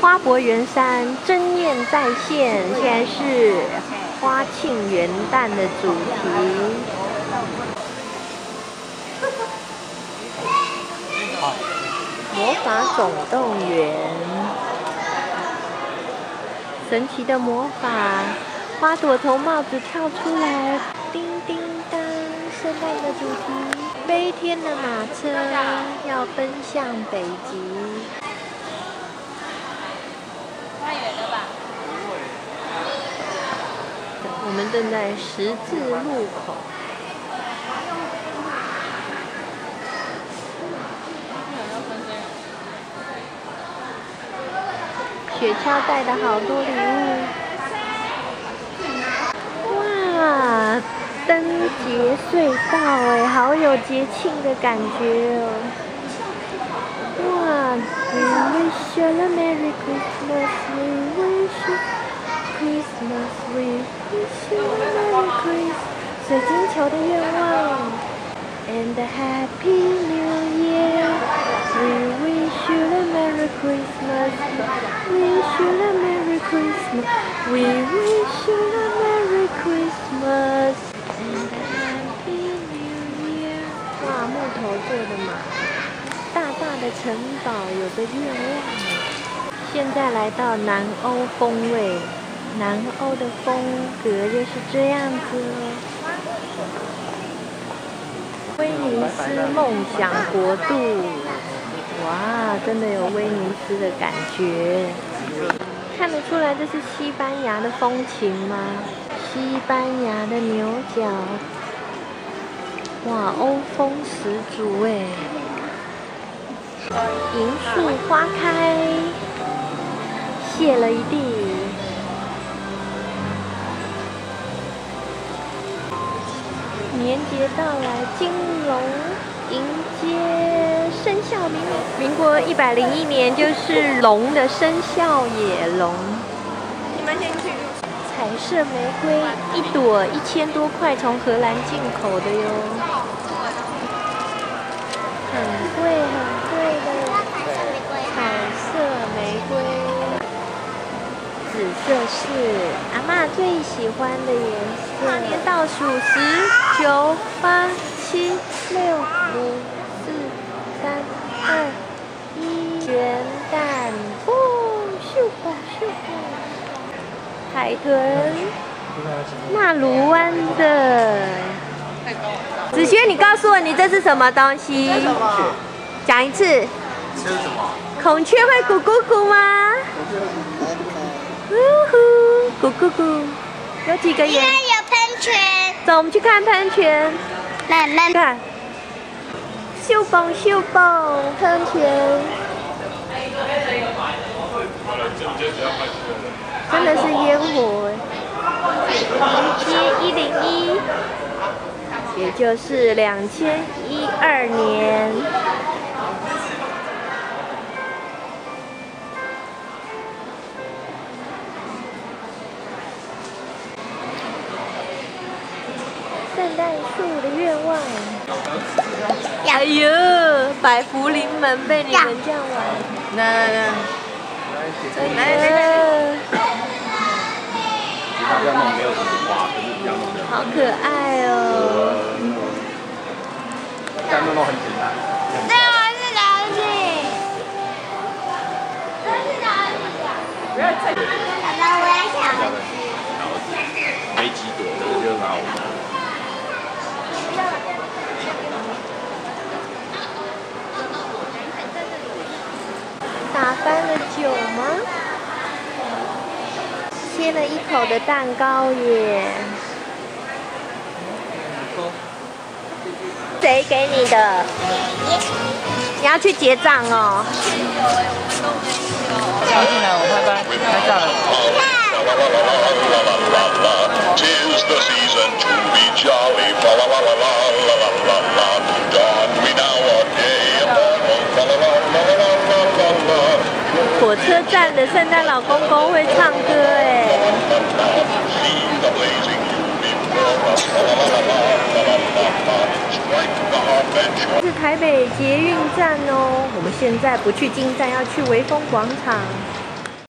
花博园山争艳再现，现在是花庆元旦的主题。魔法总动员，神奇的魔法，花朵从帽子跳出来，叮叮当，圣诞的主题。飞天的马车要奔向北极。 太远了吧？ 我们正在十字路口。雪橇带的好多礼物。哇！灯节隧道哎，好有节庆的感觉哦！哇 ！We wish you a Merry Christmas, we wish you Christmas, we wish you a Merry Christmas。水晶球的愿望 ，And a Happy New Year, we wish you a Merry Christmas, wish you a Merry Christmas, we wish you a Merry Christmas。哇，木头做的马，大大的城堡，有个愿望。现在来到南欧风味，南欧的风格就是这样子哦。威尼斯梦想国度，哇，真的有威尼斯的感觉。看得出来这是西班牙的风情吗？西班牙的牛角。哇，欧风十足哎！银树花开，谢了一地。年节到来，金龙迎接生肖民国101年，就是龙的生肖野龙。 你们先去。 彩色玫瑰1朵1000多块，从荷兰进口的哟，很贵的彩色玫瑰，紫色是阿嬷最喜欢的颜色。跨年倒数10、9、8、7、6、5、4、3、2、1，元旦，哦，咻吧咻吧。海豚，纳鲁湾的。子轩，你告诉我，你这是什么东西？讲一次。 这是什么？ 孔雀会咕咕咕吗？呜呼，咕咕咕。有几个眼？ 有喷泉。 走，我们去看喷泉。 慢慢看。秀蹦秀蹦，喷泉。真的是烟火，101，也就是2012年。圣诞树的愿望。哎呦，百福临门被你们这样玩。 来。它这样弄没有什么花，可是这样弄的好可爱哦！ 这样弄很简单。 这我是哪里？这是哪里呀？ 不要再。 好的，我也想。 没几朵，这个就是拿我们。 打翻了酒吗？切了一口的蛋糕耶！谁给你的？你要去结账哦。 放进来，我拍照了。 火车站的圣诞老公公会唱歌哎！这是台北捷运站哦，我们现在不去金站，要去微风广场。